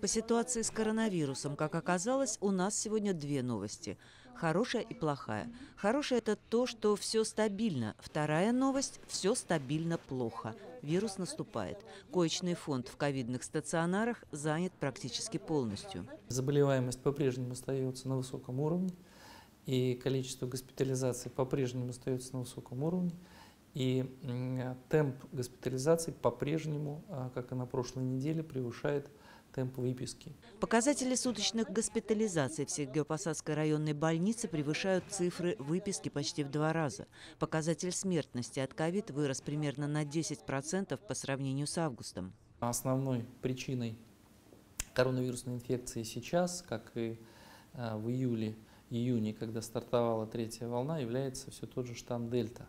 По ситуации с коронавирусом, как оказалось, у нас сегодня две новости. Хорошая и плохая. Хорошая – это то, что все стабильно. Вторая новость – все стабильно плохо. Вирус наступает. Коечный фонд в ковидных стационарах занят практически полностью. Заболеваемость по-прежнему остается на высоком уровне, и количество госпитализаций по-прежнему остается на высоком уровне, и темп госпитализации по-прежнему, как и на прошлой неделе, превышает темп выписки. Показатели суточных госпитализаций в Сергиево-Посадской районной больнице превышают цифры выписки почти в 2 раза. Показатель смертности от ковид вырос примерно на 10% по сравнению с августом. Основной причиной коронавирусной инфекции сейчас, как и в июне, когда стартовала третья волна, является все тот же штамм Дельта.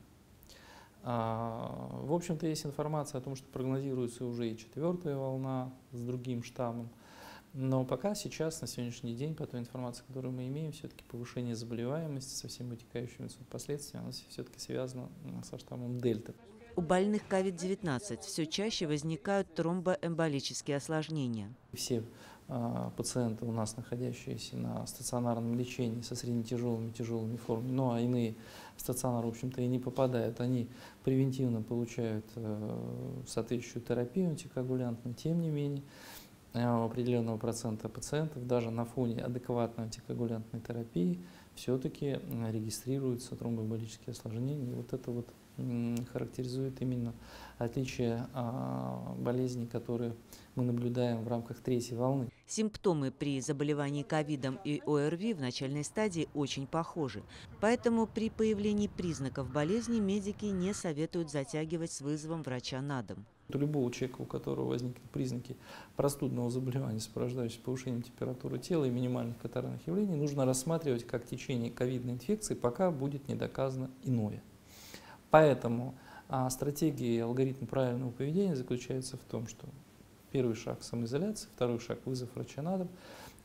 В общем-то, есть информация о том, что прогнозируется уже и четвертая волна с другим штаммом. Но пока сейчас, на сегодняшний день, по той информации, которую мы имеем, все-таки повышение заболеваемости со всеми вытекающими последствиями, оно все-таки связано со штаммом Дельта. У больных COVID-19 все чаще возникают тромбоэмболические осложнения. Все пациенты у нас, находящиеся на стационарном лечении со среднетяжелыми и тяжелыми формами, ну а иные в стационар, в общем-то, и не попадают, они превентивно получают соответствующую терапию антикоагулянтную. Тем не менее, у определенного процента пациентов даже на фоне адекватной антикоагулянтной терапии все-таки регистрируются тромбоэмболические осложнения. И вот это вот характеризует именно отличие болезней, которые мы наблюдаем в рамках третьей волны. Симптомы при заболевании ковидом и ОРВИ в начальной стадии очень похожи. Поэтому при появлении признаков болезни медики не советуют затягивать с вызовом врача на дом. У любого человека, у которого возникнут признаки простудного заболевания, сопровождающиеся повышением температуры тела и минимальных катаральных явлений, нужно рассматривать как течение ковидной инфекции, пока будет не доказано иное. Поэтому стратегия и алгоритм правильного поведения заключается в том, что первый шаг – самоизоляция, второй шаг – вызов врача на дом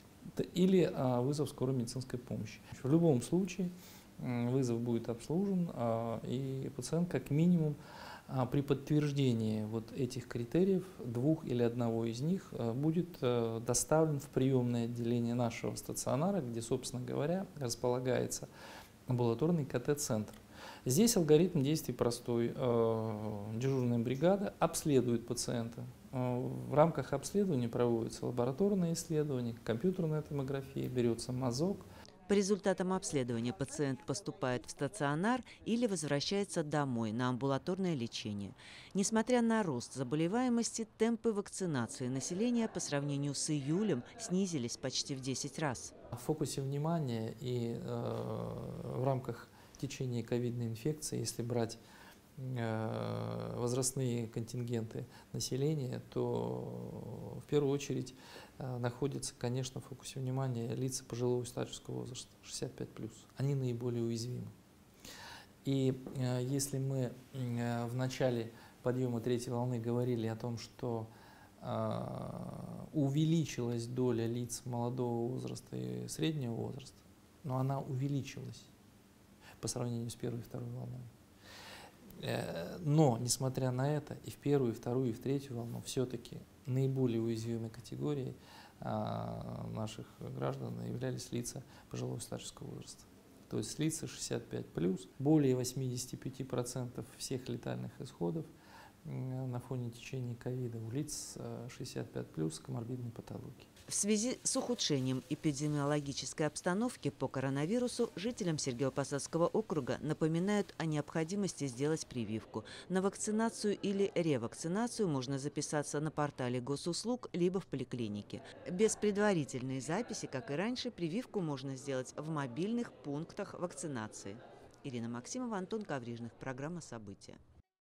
или вызов скорой медицинской помощи. В любом случае вызов будет обслужен, и пациент как минимум при подтверждении вот этих критериев, двух или одного из них, будет доставлен в приемное отделение нашего стационара, где, собственно говоря, располагается амбулаторный КТ-центр. Здесь алгоритм действий простой. Дежурная бригада обследует пациента. В рамках обследования проводятся лабораторные исследования, компьютерная томография, берется мазок. По результатам обследования пациент поступает в стационар или возвращается домой на амбулаторное лечение. Несмотря на рост заболеваемости, темпы вакцинации населения по сравнению с июлем снизились почти в 10 раз. В фокусе внимания и в рамках течения ковидной инфекции, если брать возрастные контингенты населения, то в первую очередь находятся, конечно, в фокусе внимания лица пожилого и старческого возраста, 65+. Они наиболее уязвимы. И если мы в начале подъема третьей волны говорили о том, что увеличилась доля лиц молодого возраста и среднего возраста, но она увеличилась по сравнению с первой и второй волной. Но, несмотря на это, и в первую, и вторую, и в третью волну все-таки наиболее уязвимой категорией наших граждан являлись лица пожилого и старческого возраста. То есть лица 65+, более 85% всех летальных исходов на фоне течения ковида у лиц 65+, с коморбидной патологией. В связи с ухудшением эпидемиологической обстановки по коронавирусу жителям Сергиево-Посадского округа напоминают о необходимости сделать прививку. На вакцинацию или ревакцинацию можно записаться на портале госуслуг либо в поликлинике. Без предварительной записи, как и раньше, прививку можно сделать в мобильных пунктах вакцинации. Ирина Максимова, Антон Коврижных. Программа «События».